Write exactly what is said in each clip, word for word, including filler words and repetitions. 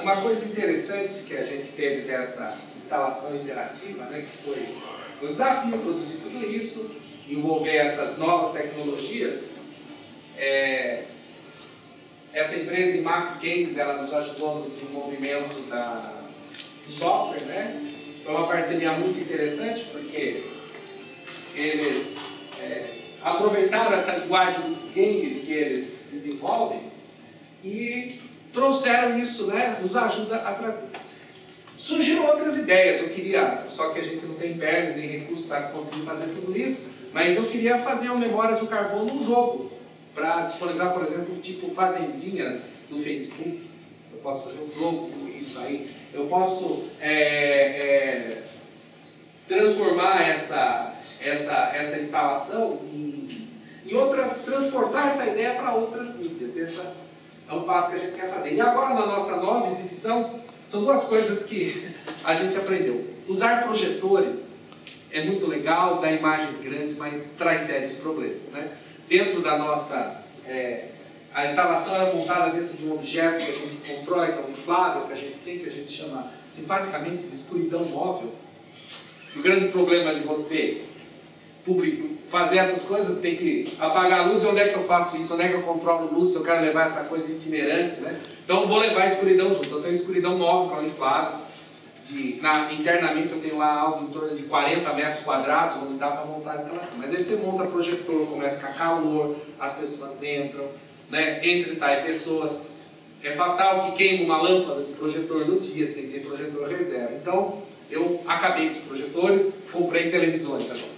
uma coisa interessante que a gente teve dessa instalação interativa, né, que foi um desafio produzir tudo isso, envolver essas novas tecnologias. É, essa empresa Imax Games, ela nos ajudou no desenvolvimento da, do software, né? Foi uma parceria muito interessante porque eles é, aproveitaram essa linguagem dos games que eles desenvolvem e trouxeram isso, né? Nos ajuda a trazer. Surgiram outras ideias, eu queria, só que a gente não tem perna nem recurso para conseguir fazer tudo isso, mas eu queria fazer um Memórias do Carbono num jogo, para disponibilizar, por exemplo, tipo Fazendinha no Facebook. Eu posso fazer um jogo com isso aí. Eu posso é, é, transformar essa, essa, essa instalação em, em outras, transportar essa ideia para outras mídias. Esse é um passo que a gente quer fazer. E agora, na nossa nova exibição, são duas coisas que a gente aprendeu. Usar projetores é muito legal, dá imagens grandes, mas traz sérios problemas, né? Dentro da nossa... É, a instalação é montada dentro de um objeto que a gente constrói, que é um inflável, que a gente tem, que a gente chama simpaticamente de escuridão móvel. O grande problema de você público, fazer essas coisas, tem que apagar a luz. E onde é que eu faço isso? Onde é que eu controlo a luz se eu quero levar essa coisa itinerante, né? Então eu vou levar a escuridão junto. Eu tenho escuridão móvel, que é um inflável. De, na, internamente eu tenho lá algo em torno de quarenta metros quadrados, onde dá para montar a instalação. Mas aí você monta projetor, começa a ficar calor, as pessoas entram, né? Entra e sai pessoas. É fatal que queima uma lâmpada de projetor no dia, você tem que ter projetor reserva. Então eu acabei com os projetores, comprei televisões agora.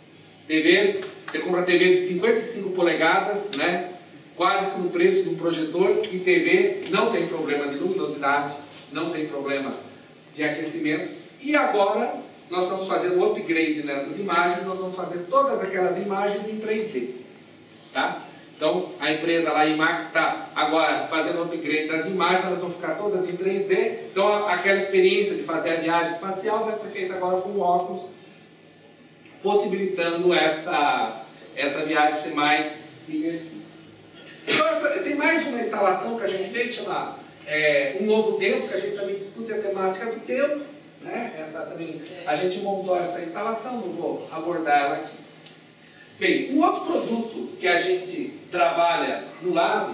T Vs, você compra T Vs de cinquenta e cinco polegadas, né? Quase que no preço de um projetor, e T V não tem problema de luminosidade, não tem problema de aquecimento. E agora nós estamos fazendo um upgrade nessas imagens, nós vamos fazer todas aquelas imagens em três D, tá? Então a empresa lá, Imax, está agora fazendo um upgrade das imagens, elas vão ficar todas em três D. Então aquela experiência de fazer a viagem espacial vai ser feita agora com óculos, possibilitando essa, essa viagem ser mais imersiva. Então essa, tem mais uma instalação que a gente fez, chama É, um novo tempo, que a gente também discute a temática do tempo, né? Essa também, a gente montou essa instalação, não vou abordar ela aqui. Bem, um outro produto que a gente trabalha no Lab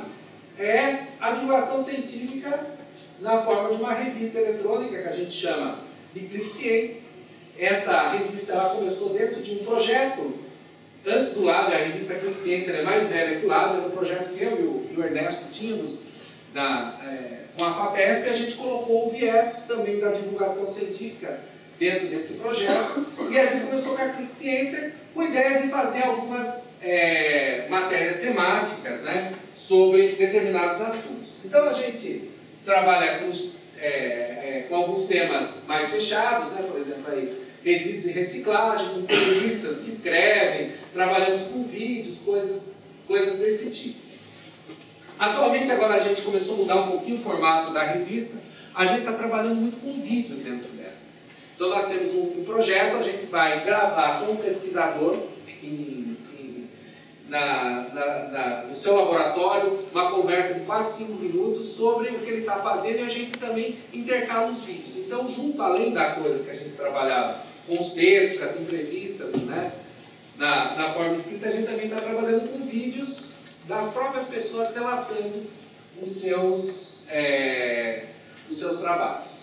é a divulgação científica na forma de uma revista eletrônica que a gente chama de Clique Ciência. Essa revista ela começou dentro de um projeto antes do Lab. A revista Clique Ciência é mais velha que o Lab, era um projeto que eu e o, e o Ernesto tínhamos Da, é, com a FAPESP. A gente colocou o viés também da divulgação científica dentro desse projeto, e a gente começou com a Clique Ciência com ideias de fazer algumas é, matérias temáticas, né, sobre determinados assuntos. Então a gente trabalha com, é, é, com alguns temas mais fechados, né, por exemplo, aí, resíduos e reciclagem, com colunistas que escrevem, trabalhamos com vídeos, coisas, coisas desse tipo. Atualmente, agora a gente começou a mudar um pouquinho o formato da revista, a gente está trabalhando muito com vídeos dentro dela. Então nós temos um, um projeto, a gente vai gravar com um pesquisador em, em, na, na, na, no seu laboratório, uma conversa de quatro, cinco minutos sobre o que ele está fazendo, e a gente também intercala os vídeos. Então, junto, além da coisa que a gente trabalhava com os textos, com as entrevistas, né, na, na forma escrita, a gente também está trabalhando com vídeos das próprias pessoas relatando os seus, é, os seus trabalhos.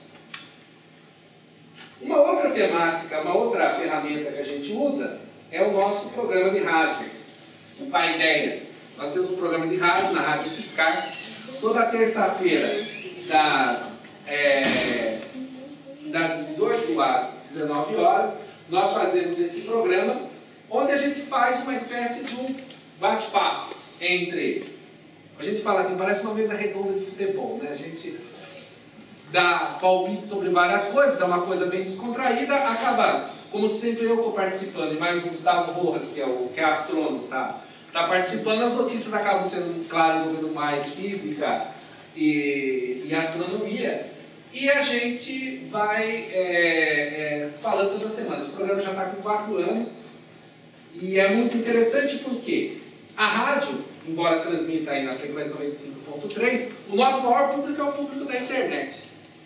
Uma outra temática, uma outra ferramenta que a gente usa é o nosso programa de rádio, o Paideias. Nós temos um programa de rádio na Rádio Fiscar, toda terça-feira, das, é, das dezoito às dezenove horas, nós fazemos esse programa, onde a gente faz uma espécie de um bate-papo entre, a gente fala assim, parece uma mesa redonda de futebol, né? A gente dá palpite sobre várias coisas, é uma coisa bem descontraída, acaba, como sempre eu estou participando, e mais um Gustavo Rojas, que é o que é astrônomo, tá, tá participando, as notícias acabam sendo, claro, envolvendo mais física e, e astronomia, e a gente vai é, é, falando toda semana. Esse programa já está com quatro anos, e é muito interessante porque a rádio, embora transmita aí na frequência noventa e cinco ponto três, o nosso maior público é o público da internet.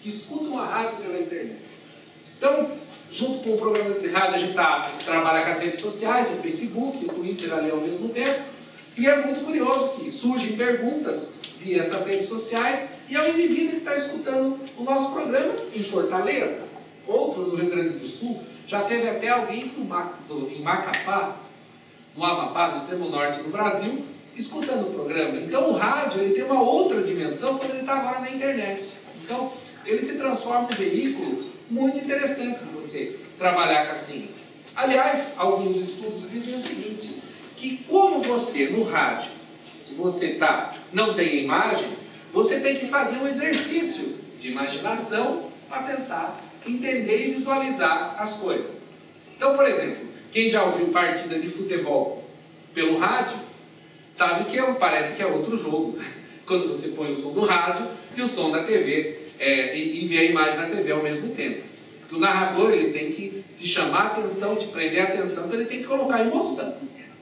que escutam a rádio pela internet. Então, junto com o programa de rádio, a gente tá, trabalha com as redes sociais, o Facebook, o Twitter ali ao mesmo tempo, e é muito curioso que surgem perguntas via essas redes sociais, e é um indivíduo que está escutando o nosso programa em Fortaleza, outro no Rio Grande do Sul, já teve até alguém do, do, em Macapá, no Amapá, no extremo norte do Brasil, escutando o programa. Então o rádio ele tem uma outra dimensão quando ele está agora na internet. Então ele se transforma num veículo muito interessante para você trabalhar com a ciência. Aliás, alguns estudos dizem o seguinte, que como você no rádio, você tá, não tem imagem, você tem que fazer um exercício de imaginação para tentar entender e visualizar as coisas. Então, por exemplo, quem já ouviu partida de futebol pelo rádio, sabe que é, parece que é outro jogo. Quando você põe o som do rádio e o som da T V, é, e, e vê a imagem na T V ao mesmo tempo. Porque o narrador ele tem que te chamar a atenção, te prender a atenção, então ele tem que colocar emoção.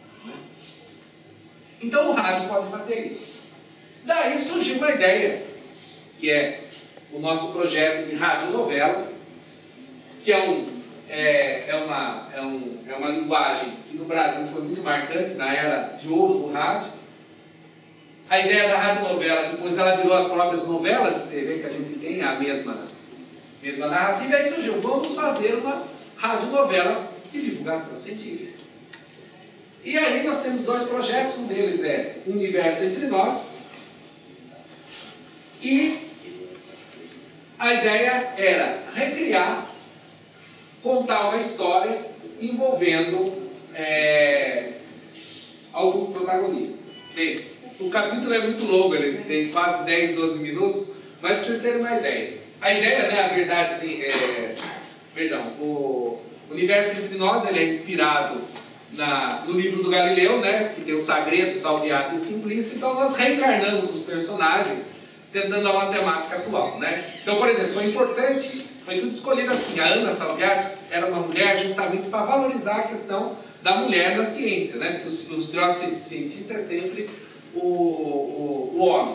Então o rádio pode fazer isso. Daí surgiu uma ideia, que é o nosso projeto de radionovela, que é, um, é, é, uma, é, um, é uma linguagem que no Brasil foi muito marcante, na era de ouro do rádio. A ideia da radionovela, depois ela virou as próprias novelas de T V que a gente tem, a mesma, mesma narrativa, e aí surgiu, vamos fazer uma radionovela de divulgação científica. E aí nós temos dois projetos, um deles é Universo Entre Nós, e a ideia era recriar, contar uma história envolvendo é, alguns protagonistas. Bem, o capítulo é muito longo, ele tem quase dez, doze minutos, mas para vocês terem uma ideia. A ideia, né, a verdade, assim, é, perdão, o Universo Entre Nós ele é inspirado na, no livro do Galileu, né, que tem o Sagredo, Salviati e Simplício, então nós reencarnamos os personagens tentando dar uma temática atual, né? Então, por exemplo, foi importante, foi tudo escolhido assim, a Ana Salviati era uma mulher justamente para valorizar a questão da mulher na ciência, né? Porque o, o estereótipo cientista é sempre o, o, o homem.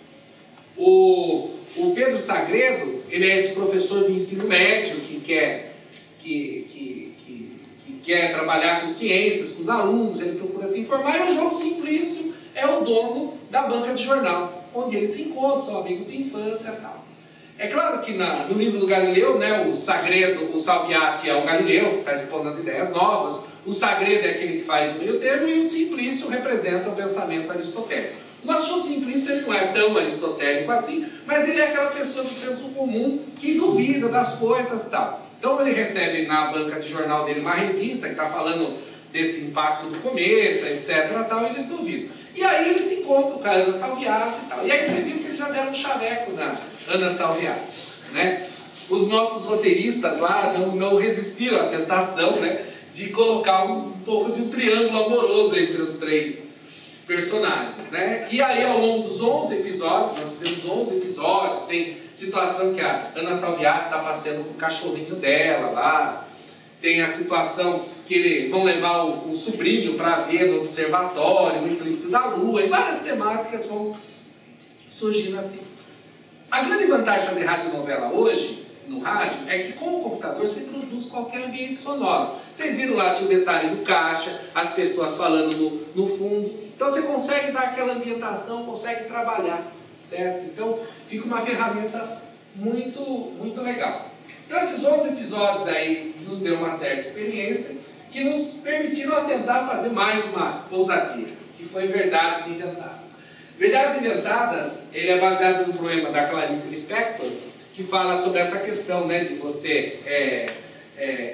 O, o Pedro Sagredo, ele é esse professor do ensino médio que quer, que, que, que, que quer trabalhar com ciências, com os alunos, ele procura se informar, e o João Simplício é o dono da banca de jornal, onde eles se encontram, são amigos de infância e tal. É claro que na, no livro do Galileu, né, o Sagredo, o Salviati é o Galileu, que está expondo as ideias novas, o Sagredo é aquele que faz o meio termo, e o Simplício representa o pensamento aristotélico. O nosso Simplício ele não é tão aristotélico assim, mas ele é aquela pessoa do senso comum que duvida das coisas e tal. Então ele recebe na banca de jornal dele uma revista que está falando desse impacto do cometa, etc, tal, e eles duvidam. E aí ele se encontra com a Ana Salviati e tal. E aí você viu que eles já deram um chaveco na Ana Salviati, né? Os nossos roteiristas lá não, não resistiram à tentação, né, de colocar um, um pouco de um triângulo amoroso entre os três personagens, né? E aí ao longo dos onze episódios, nós fizemos onze episódios, tem situação que a Ana Salviati está passeando com o cachorrinho dela lá, tem a situação que eles vão levar o, o sobrinho para ver no observatório, o eclipse da Lua, e várias temáticas vão surgindo assim. A grande vantagem de fazer radionovela hoje, no rádio, é que com o computador você produz qualquer ambiente sonoro. Vocês viram lá, tinha o detalhe do caixa, as pessoas falando no, no fundo. Então você consegue dar aquela ambientação, consegue trabalhar, certo? Então fica uma ferramenta muito, muito legal. Então esses onze episódios aí nos deu uma certa experiência que nos permitiram tentar fazer mais uma ousadia, que foi Verdades Inventadas. Verdades Inventadas, ele é baseado no poema da Clarice Lispector, que fala sobre essa questão, né, de você é, é,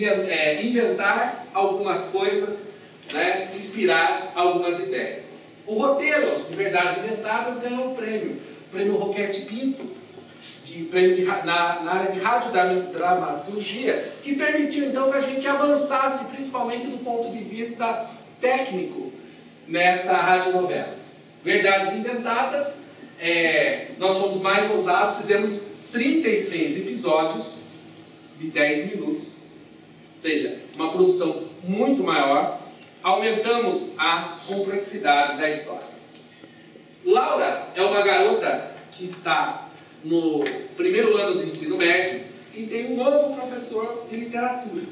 inventar algumas coisas, né, inspirar algumas ideias. O roteiro de Verdades Inventadas ganhou o prêmio, o prêmio Roquete Pinto, de prêmio de, na, na área de radiodramaturgia, que permitiu então que a gente avançasse, principalmente do ponto de vista técnico, nessa radionovela. Verdades Inventadas, é, nós fomos mais ousados, fizemos trinta e seis episódios de dez minutos, ou seja, uma produção muito maior, aumentamos a complexidade da história. Laura é uma garota que está no primeiro ano turma do ensino médio e tem um novo professor de literatura.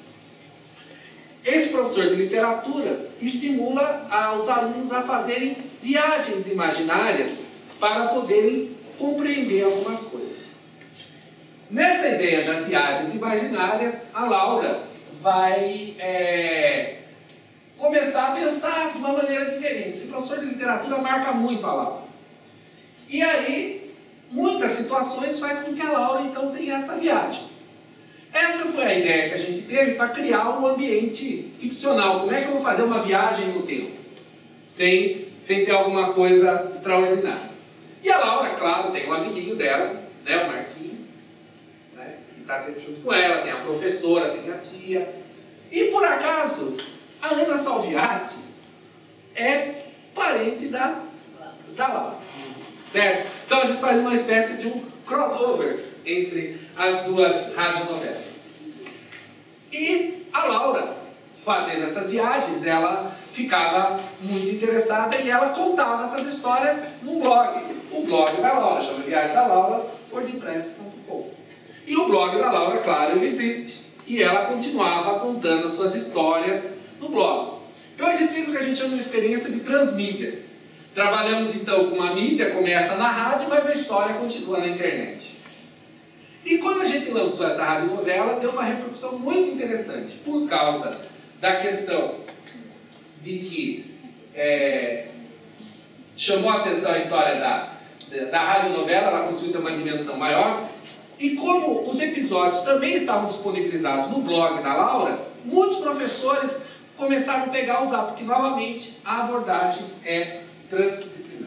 Esse professor de literatura estimula os alunos a fazerem viagens imaginárias para poderem compreender algumas coisas. Nessa ideia das viagens imaginárias, a Laura vai é, começar a pensar de uma maneira diferente. Esse professor de literatura marca muito a Laura. E aí, muitas situações faz com que a Laura então tenha essa viagem. Essa foi a ideia que a gente teve para criar um ambiente ficcional. Como é que eu vou fazer uma viagem no tempo? Sem, sem ter alguma coisa extraordinária. E a Laura, claro, tem um amiguinho dela, né, o Marquinhos, né, que está sempre junto com ela, tem a professora, tem a tia. E por acaso, a Ana Salviati é parente da, da Laura. Certo? Então a gente faz uma espécie de um crossover entre as duas radionovelas. E a Laura, fazendo essas viagens, ela ficava muito interessada e ela contava essas histórias num blog. O blog da Laura, chama Viagem da Laura, wordpress ponto com. E o blog da Laura, claro, ele existe. E ela continuava contando as suas histórias no blog. Então a gente fez o que a gente chama de experiência de transmídia. Trabalhamos então com uma mídia, começa na rádio, mas a história continua na internet. E quando a gente lançou essa radionovela, deu uma repercussão muito interessante, por causa da questão de que é, chamou a atenção a história da, da radionovela, ela conseguiu ter uma dimensão maior, e como os episódios também estavam disponibilizados no blog da Laura, muitos professores começaram a pegar usar, porque novamente a abordagem é transdisciplinar.